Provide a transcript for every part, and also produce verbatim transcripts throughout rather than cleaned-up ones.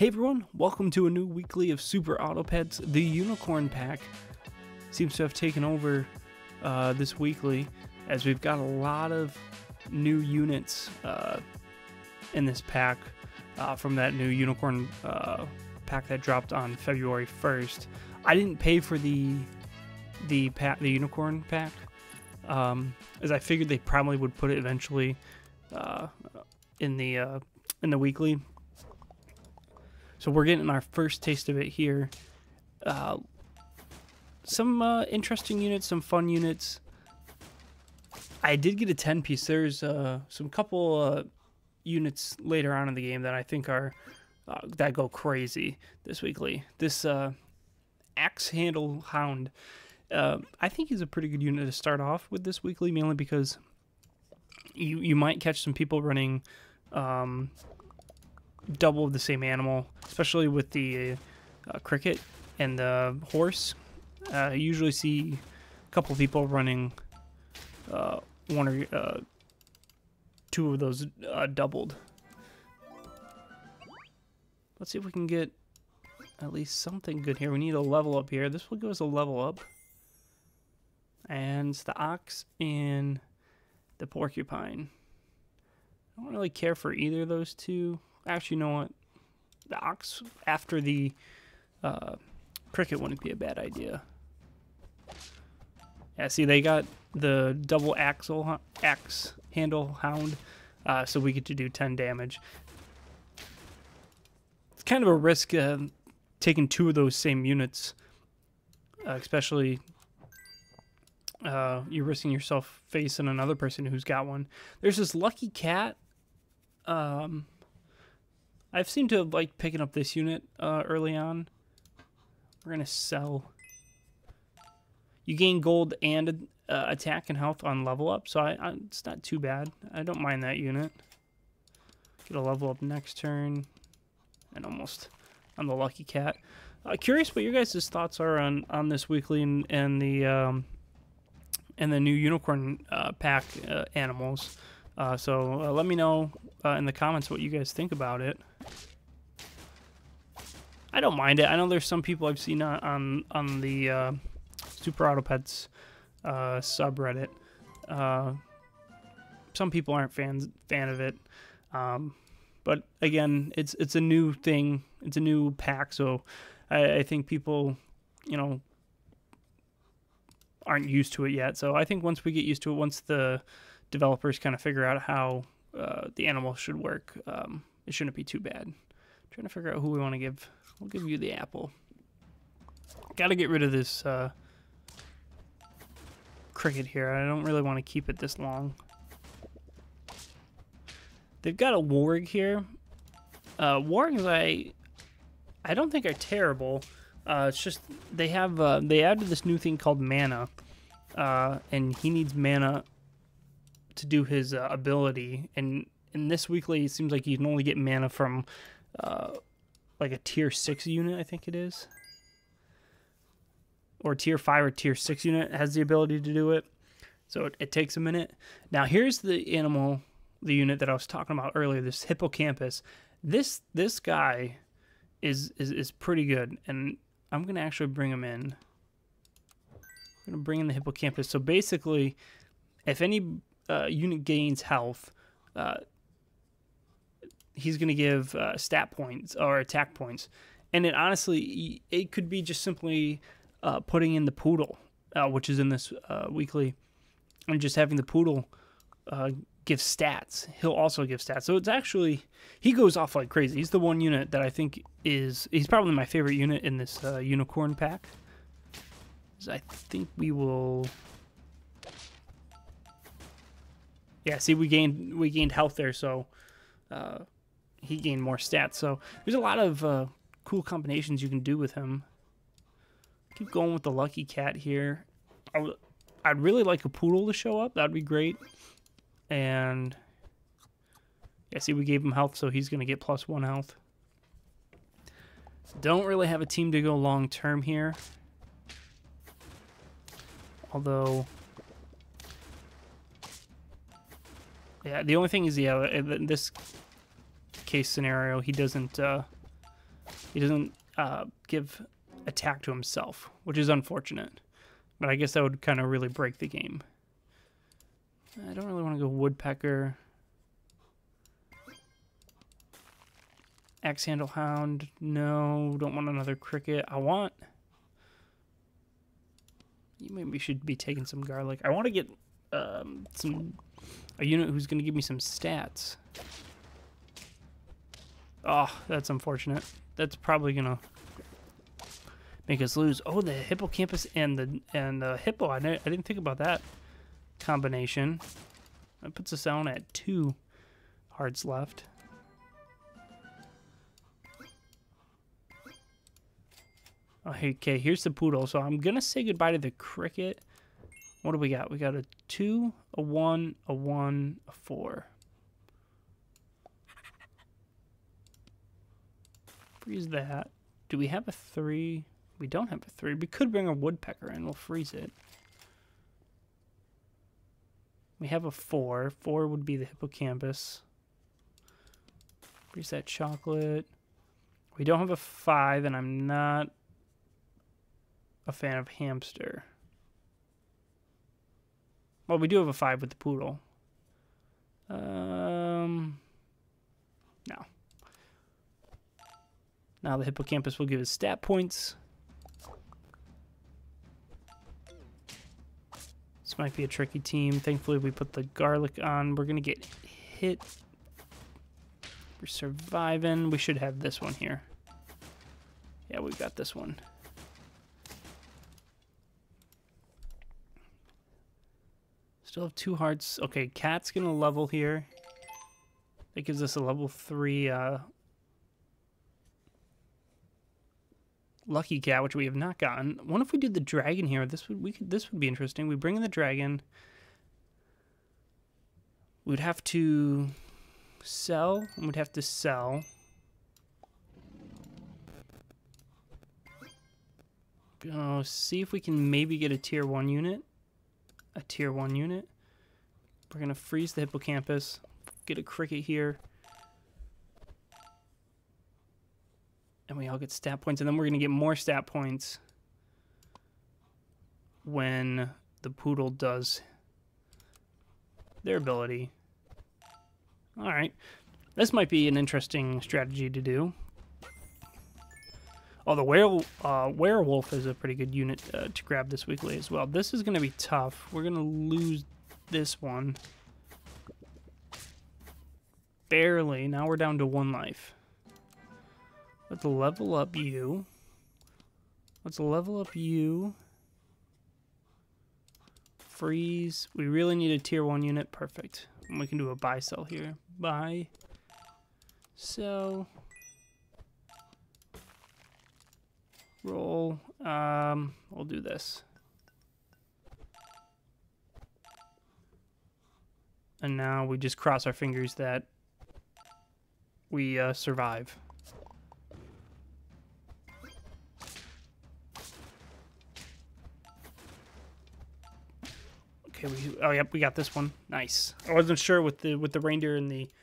Hey everyone, welcome to a new weekly of Super Auto Pets. The Unicorn Pack seems to have taken over uh, this weekly, as we've got a lot of new units uh, in this pack uh, from that new Unicorn uh, pack that dropped on February first. I didn't pay for the the pack, the Unicorn pack, um, as I figured they probably would put it eventually uh, in the uh, in the weekly. So we're getting our first taste of it here. Uh, some uh, interesting units, some fun units. I did get a ten piece. There's uh, some couple uh, units later on in the game that I think are uh, that go crazy this weekly. This uh, Axe Handle Hound, uh, I think he's a pretty good unit to start off with this weekly, mainly because you you might catch some people running Um, double of the same animal, especially with the uh, cricket and the horse. Uh, I usually see a couple people running uh, one or uh, two of those uh, doubled. Let's see if we can get at least something good here. We need a level up here. This will give us a level up. And it's the ox and the porcupine. I don't really care for either of those two. Actually, you know what? The ox after the uh, cricket wouldn't be a bad idea. Yeah, see, they got the double axle axe handle hound, uh, so we get to do ten damage. It's kind of a risk uh, taking two of those same units, uh, especially uh, you're risking yourself facing another person who's got one. There's this lucky cat. Um, I've seemed to like picking up this unit uh, early on. We're gonna sell. You gain gold and uh, attack and health on level up, so I, I, it's not too bad. I don't mind that unit. Get a level up next turn, and almost on the lucky cat. Uh, curious what your guys' thoughts are on on this weekly and, and the um, and the new unicorn uh, pack uh, animals. Uh, so uh, let me know uh, in the comments what you guys think about it. I don't mind it. I know there's some people I've seen on on, on the uh, Super Auto Pets uh, subreddit. Uh, some people aren't fans fan of it, um, but again, it's it's a new thing. It's a new pack, so I, I think people, you know, aren't used to it yet. So I think once we get used to it, once the developers kind of figure out how uh, the animal should work, um, it shouldn't be too bad. I'm trying to figure out who we want to give. We'll give you the apple. Got to get rid of this uh, cricket here. I don't really want to keep it this long. They've got a warg here. Uh, wargs I I don't think are terrible. Uh, it's just they have uh, they added this new thing called mana, uh, and he needs mana to do his uh, ability, and in this weekly it seems like you can only get mana from uh, like a tier six unit, I think it is, or tier five or tier six unit has the ability to do it, so it, it takes a minute. Now here's the animal, the unit that I was talking about earlier, this hippocampus. This this guy is is, is pretty good, and I'm gonna actually bring him in. I'm gonna bring in the hippocampus. So basically, if any Uh, unit gains health, uh, he's going to give uh, stat points or attack points. And it honestly, it could be just simply uh, putting in the poodle, uh, which is in this uh, weekly, and just having the poodle uh, give stats. He'll also give stats. So it's actually, he goes off like crazy. He's the one unit that I think is, he's probably my favorite unit in this uh, unicorn pack. So I think we will... Yeah, see, we gained we gained health there, so uh, he gained more stats. So there's a lot of uh, cool combinations you can do with him. Keep going with the lucky cat here. I w I'd really like a poodle to show up. That'd be great. And yeah, see, we gave him health, so he's gonna get plus one health. Don't really have a team to go long term here, although. Yeah, the only thing is, yeah, in this case scenario, he doesn't, uh, He doesn't uh, give attack to himself, which is unfortunate. But I guess that would kind of really break the game. I don't really want to go woodpecker. Axe handle hound. No, don't want another cricket. I want... You maybe should be taking some garlic. I want to get um, some a unit who's going to give me some stats. Oh, that's unfortunate. That's probably going to make us lose. Oh, the hippocampus and the and the hippo. I didn't, I didn't think about that combination. That puts us down at two hearts left. Okay, here's the poodle. So I'm going to say goodbye to the cricket. What do we got? We got a two, a one, a one, a four. Freeze that. Do we have a three? We don't have a three. We could bring a woodpecker in. We'll freeze it. We have a four. Four would be the hippocampus. Freeze that chocolate. We don't have a five, and I'm not a fan of hamster. Well, we do have a five with the poodle. Um, no. Now the hippocampus will give us stat points. This might be a tricky team. Thankfully, we put the garlic on. We're going to get hit. We're surviving. We should have this one here. Yeah, we've got this one. Still have two hearts. Okay, cat's going to level here. That gives us a level three uh, lucky cat, which we have not gotten. What if we did the dragon here? This would we could this would be interesting. We bring in the dragon. We'd have to sell, and we'd have to sell. Gonna see if we can maybe get a tier one unit. A tier one unit. We're gonna freeze the hippocampus. Get a cricket here. And we all get stat points, and then we're gonna get more stat points when the poodle does their ability. Alright. This might be an interesting strategy to do. Oh, the were uh, werewolf is a pretty good unit uh, to grab this weekly as well. This is going to be tough. We're going to lose this one. Barely. Now we're down to one life. Let's level up you. Let's level up you. Freeze. We really need a tier one unit. Perfect. And we can do a buy sell here. Buy. Sell. Roll. Um, we'll do this. And now we just cross our fingers that we uh, survive. Okay, we oh yep, we got this one. Nice. I wasn't sure with the with the reindeer and the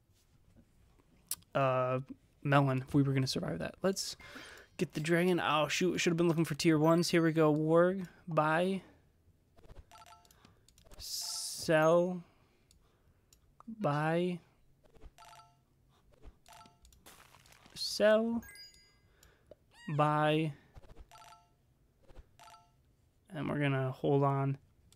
uh, melon if we were gonna survive that. Let's get the dragon. Oh, shoot. Should have been looking for tier ones. Here we go. Warg. Buy. Sell. Buy. Sell. Buy. And we're going to hold on.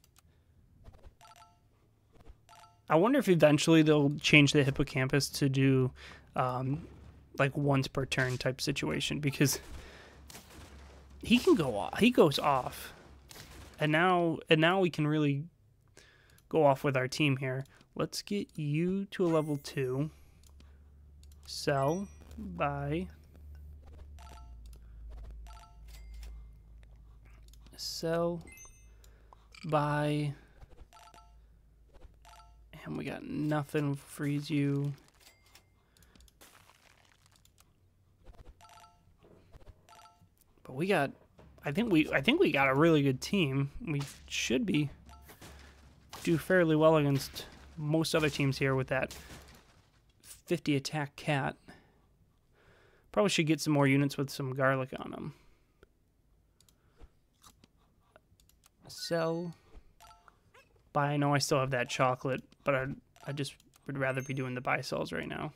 I wonder if eventually they'll change the hippocampus to do um, like once per turn type situation, because he can go off. He goes off. And now and now we can really go off with our team here. Let's get you to a level two. Sell. Buy. Sell. Buy. And we got nothing. Freeze you. But we got, I think we, I think we got a really good team. We should be do fairly well against most other teams here with that fifty attack cat. Probably should get some more units with some garlic on them. Sell. Buy. I know I still have that chocolate, but I I just would rather be doing the buy sells right now.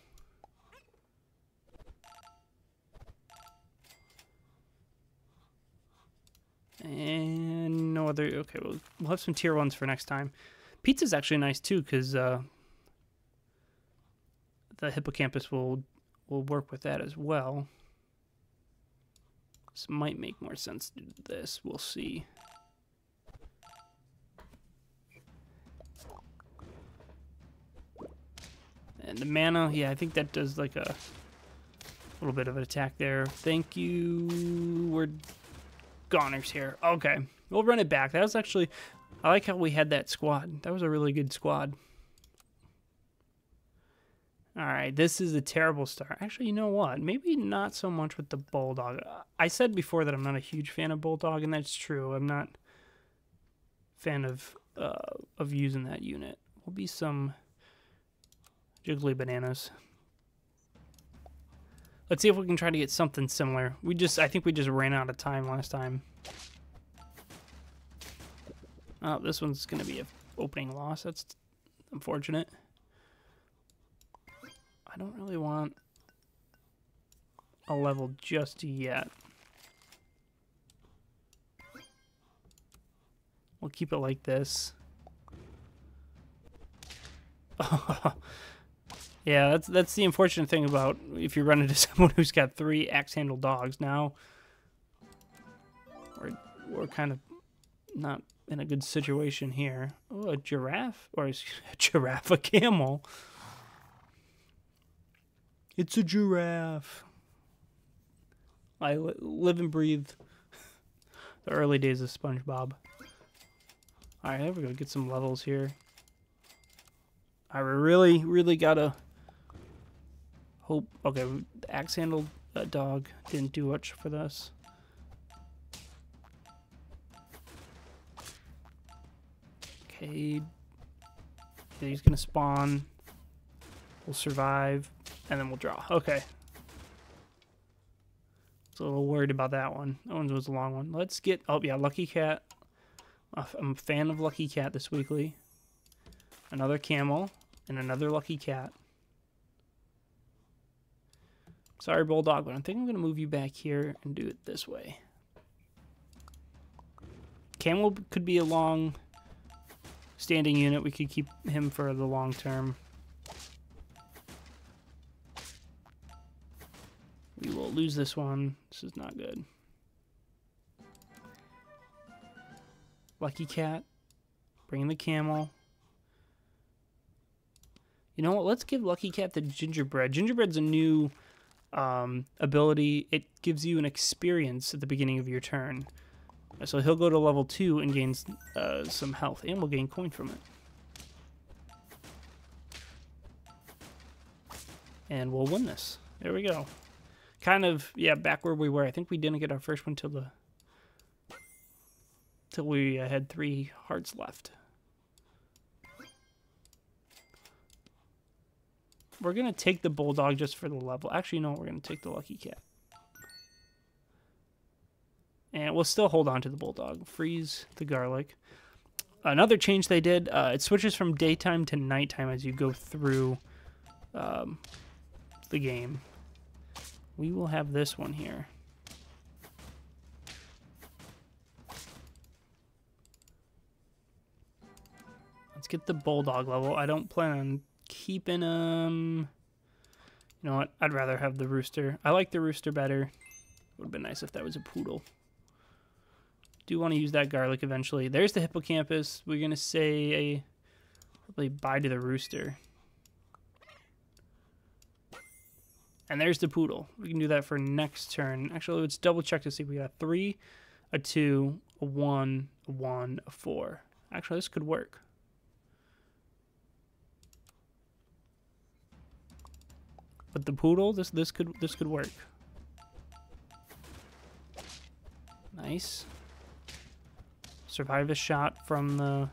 And no other. Okay, we'll, we'll have some tier ones for next time. Pizza's actually nice too, because uh, the hippocampus will will work with that as well. This might make more sense to do this. We'll see. And the mana, yeah, I think that does like a little bit of an attack there. Thank you. We're goners here. Okay, we'll run it back. That was actually, I like how we had that squad. That was a really good squad. All right, this is a terrible start. Actually, you know what? Maybe not so much with the Bulldog. I said before that I'm not a huge fan of Bulldog, and that's true. I'm not a fan of uh, of using that unit. Will be some jiggly bananas. Let's see if we can try to get something similar. We just, I think we just ran out of time last time. Oh, this one's going to be an opening loss. That's unfortunate. I don't really want a level just yet. We'll keep it like this. Yeah, that's that's the unfortunate thing about if you run into someone who's got three axe-handled dogs. Now we're we're kind of not in a good situation here. Oh, a giraffe or a giraffe, a camel. It's a giraffe. I li live and breathe the early days of SpongeBob. All right, we're gonna get some levels here. I really, really gotta hope. Okay, the axe-handled uh, dog didn't do much for this. Okay, yeah, he's gonna spawn. We'll survive, and then we'll draw. Okay. So a little worried about that one. That one was a long one. Let's get. Oh yeah, Lucky Cat. I'm a fan of Lucky Cat this weekly. Another camel and another Lucky Cat. Sorry, Bulldog, but I think I'm going to move you back here and do it this way. Camel could be a long standing unit. We could keep him for the long term. We will lose this one. This is not good. Lucky Cat. Bring in the camel. You know what? Let's give Lucky Cat the gingerbread. Gingerbread's a new um, ability. It gives you an experience at the beginning of your turn. So he'll go to level two and gain uh, some health, and we'll gain coin from it. And we'll win this. There we go. Kind of, yeah, back where we were. I think we didn't get our first one till the till we uh, had three hearts left. We're going to take the Bulldog just for the level. Actually, no, we're going to take the Lucky Cat. And we'll still hold on to the Bulldog. Freeze the garlic. Another change they did, uh, it switches from daytime to nighttime as you go through um, the game. We will have this one here. Let's get the Bulldog level. I don't plan on keeping him. You know what? I'd rather have the Rooster. I like the Rooster better. It would have been nice if that was a Poodle. Do want to use that garlic eventually. There's the Hippocampus. We're going to say a, probably bye to the Rooster. And there's the Poodle. We can do that for next turn. Actually, let's double check to see if we got a three, a two, a one, a one, a four. Actually, this could work. But the Poodle, this this could this could work. Nice. Survive a shot from the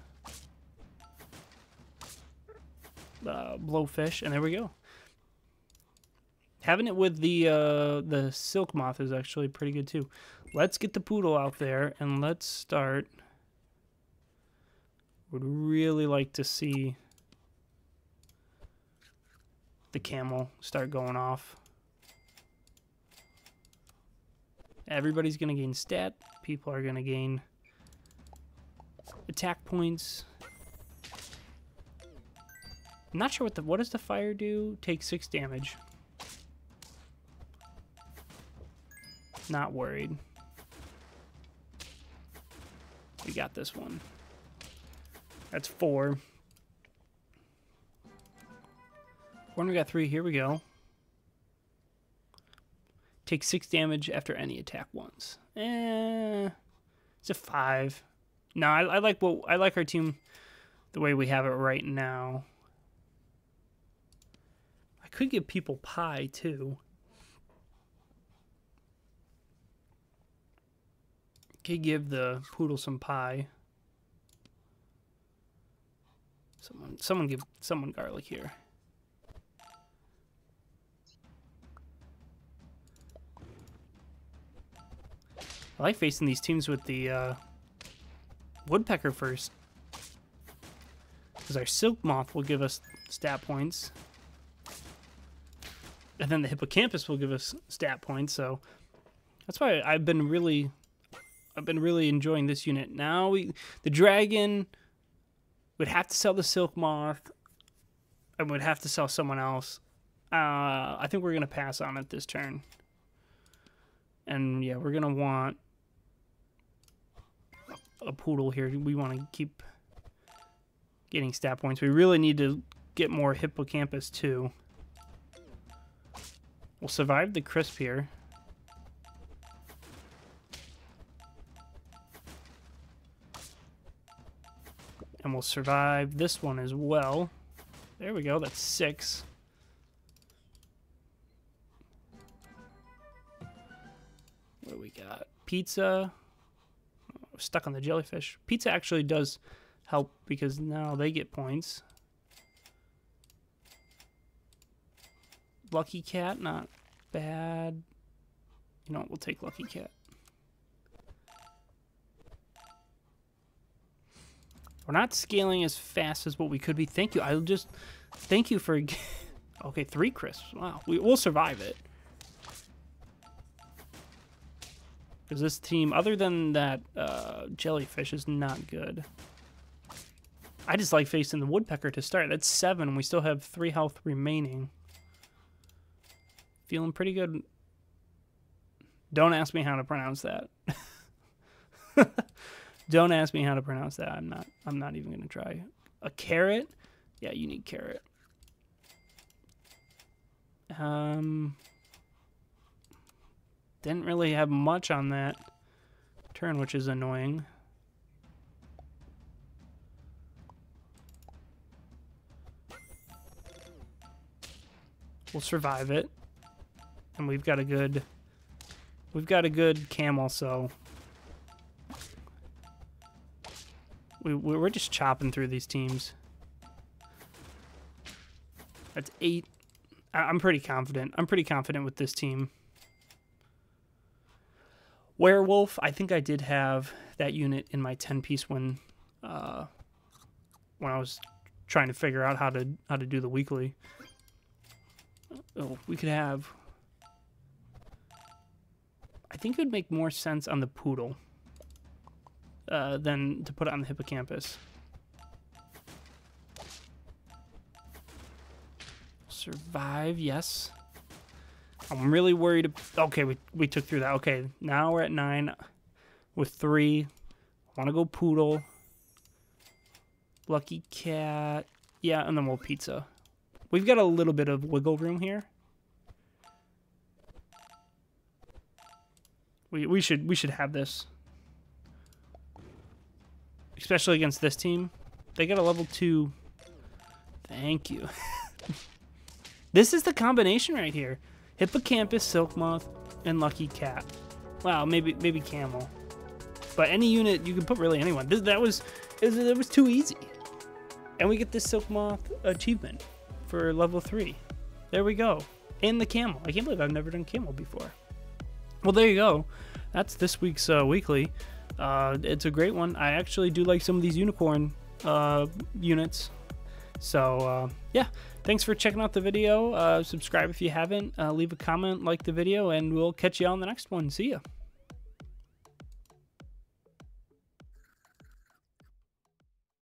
uh, blowfish, and there we go. Having it with the uh, the silk moth is actually pretty good too. Let's get the poodle out there and let's start. Would really like to see the camel start going off. Everybody's gonna gain stat. People are gonna gain attack points. I'm not sure what the what does the fire do? Take six damage. Not worried. We got this one. That's four. When we got three, here we go. Take six damage after any attack once. Eh, it's a five. No, I, I like what I like our team the way we have it right now. I could give people pie too. Could give the poodle some pie. Someone, someone give someone garlic here. I like facing these teams with the uh, woodpecker first, because our silk moth will give us stat points, and then the hippocampus will give us stat points. So that's why I've been really, I've been really enjoying this unit. Now we, the dragon, would have to sell the silk moth, and would have to sell someone else. Uh, I think we're gonna pass on it this turn, and yeah, we're gonna want a poodle here. We want to keep getting stat points. We really need to get more hippocampus too. We'll survive the crisp here. And we'll survive this one as well. There we go, that's six. What do we got? Pizza. We're stuck on the jellyfish. Pizza actually does help because now they get points. Lucky Cat, not bad. You know what, we'll take Lucky Cat. We're not scaling as fast as what we could be. Thank you. I'll just thank you for okay, three crisps. Wow. We will survive it. Because this team, other than that uh, jellyfish, is not good. I just like facing the woodpecker to start. That's seven. We still have three health remaining. Feeling pretty good. Don't ask me how to pronounce that. Don't ask me how to pronounce that. I'm not. I'm not even gonna try. A carrot? Yeah, you need carrot. Um. Didn't really have much on that turn, which is annoying. We'll survive it. And we've got a good we've got a good camel, so we we're just chopping through these teams. That's eight. I'm pretty confident. I'm pretty confident with this team. Werewolf, I think I did have that unit in my ten piece when uh, when I was trying to figure out how to how to do the weekly. Oh, we could have. I think it would make more sense on the poodle uh, than to put it on the hippocampus. Survive, yes. I'm really worried. Okay, we, we took through that. Okay, now we're at nine with three. I want to go poodle. Lucky cat. Yeah, and then we'll pizza. We've got a little bit of wiggle room here. We we should we should have this. Especially against this team. They got a level two. Thank you. This is the combination right here. Hippocampus, Silk Moth, and Lucky Cat. Wow, maybe maybe Camel. But any unit, you can put really anyone. This, that was it was too easy. And we get this Silk Moth achievement for level three. There we go. and the camel. I can't believe I've never done camel before. Well, there you go. That's this week's uh, weekly. Uh, it's a great one. I actually do like some of these unicorn uh, units. So, uh, yeah. Thanks for checking out the video. Uh, subscribe if you haven't. Uh, leave a comment, like the video, and we'll catch you on the next one. See ya.